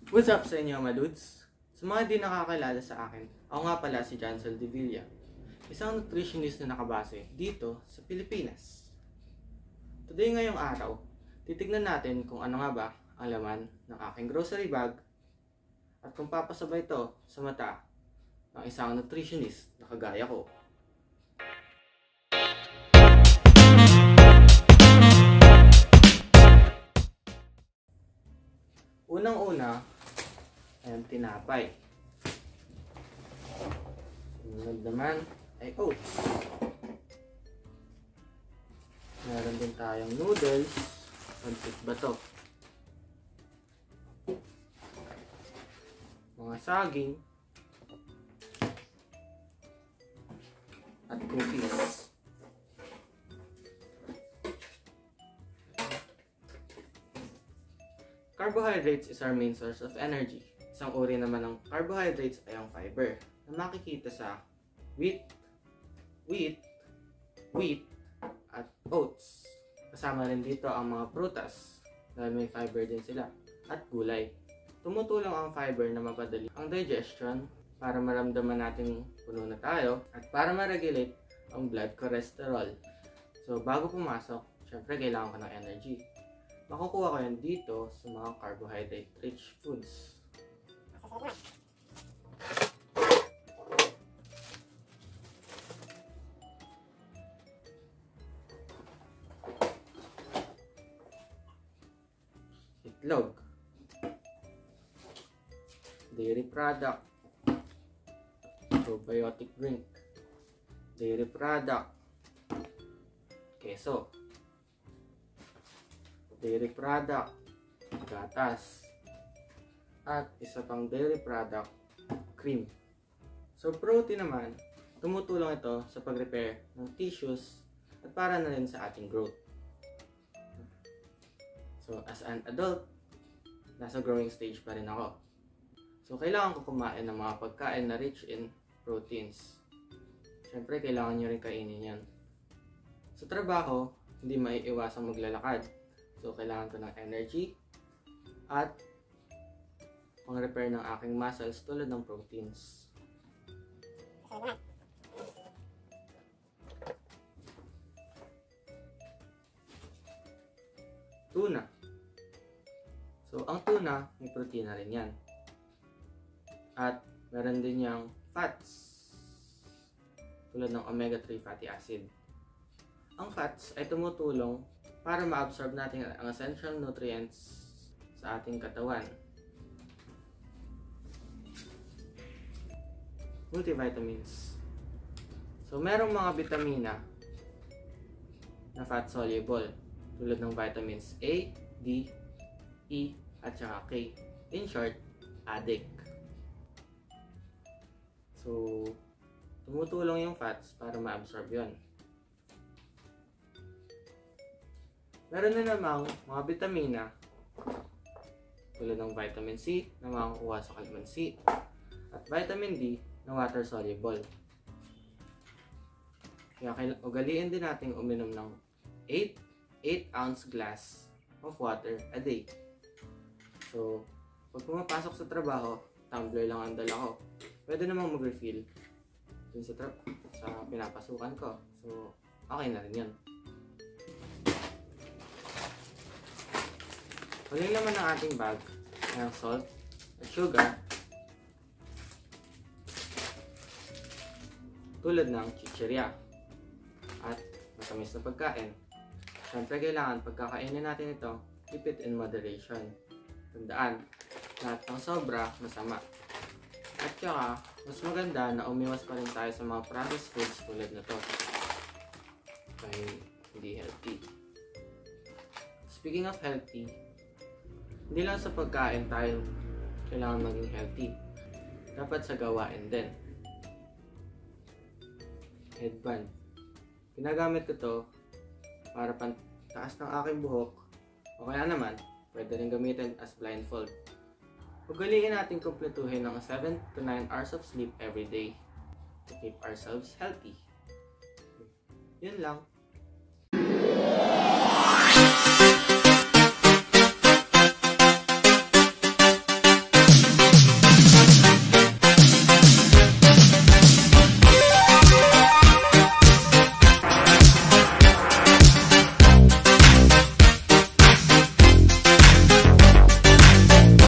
What's up sa inyo mga dudes? Sa mga di nakakilala sa akin, ako nga pala si Johnzelle, isang nutritionist na nakabase dito sa Pilipinas. Today ngayong araw, titignan natin kung ano nga ba ang laman ng aking grocery bag at kung papasabay ito sa mata ng isang nutritionist na kagaya ko. Unang-una, ayan, tinapay. Sunod naman ay oats. Meron din tayong noodles. Pancit ba to? Mga saging. At cookies. Carbohydrates is our main source of energy. Isang uri naman ng carbohydrates ay ang fiber na makikita sa wheat, at oats. Kasama rin dito ang mga prutas dahil may fiber din sila at gulay. Tumutulong ang fiber na mapadali ang digestion para maramdaman natin puno na tayo at para ma-regulate ang blood cholesterol. So bago pumasok, syempre kailangan ko ng energy. Makukuha ko yan dito sa mga carbohydrate-rich foods. Itlog, dairy product, probiotic drink, dairy product, keso, dairy product, gatas, at isa pang dairy product, cream. So protein naman, tumutulong ito sa pag-repair ng tissues at para na rin sa ating growth. So as an adult, nasa growing stage pa rin ako. So kailangan ko kumain ng mga pagkain na rich in proteins. Siyempre kailangan nyo rin kainin yan. Sa trabaho, hindi maiiwasang maglalakad. So, kailangan ko ng energy at pang-repair ng aking muscles tulad ng proteins. Tuna. So, ang tuna, may protina rin yan. At meron din yung fats tulad ng omega-3 fatty acid. Ang fats ay tumutulong para ma-absorb natin ang essential nutrients sa ating katawan. Multivitamins. So, merong mga vitamina na fat soluble tulad ng vitamins A, D, E, at saka K. In short, ADIC. So, tumutulong yung fats para ma-absorb yun. Meron na namang mga vitamina tulad ng vitamin C na makukuha sa calamansi at vitamin D na water soluble. Kaya ugaliin din natin uminom ng 8-ounce glass of water a day. So, pag pumapasok sa trabaho, tumbler lang ang dala ko. Pwede namang mag-refill dun sa pinapasukan ko. So, okay na rin yun. Huling laman ng ating bag ay ang salt at sugar tulad ng chichirya at matamis na pagkain. Siyempre kailangan pagkakainin natin ito, keep it in moderation. Tandaan, lahat ng sobra masama. At saka, mas maganda na umiwas pa rin tayo sa mga processed foods tulad na to dahil hindi healthy. Speaking of healthy, hindi lang sa pagkain tayo kailangan maging healthy. Dapat sa gawain din. Headband. Ginagamit ko to para pantaas ng aking buhok o kaya naman, pwede rin gamitin as blindfold. Ugaliin natin kumpletuhin ng 7 to 9 hours of sleep every day to keep ourselves healthy. Yun lang.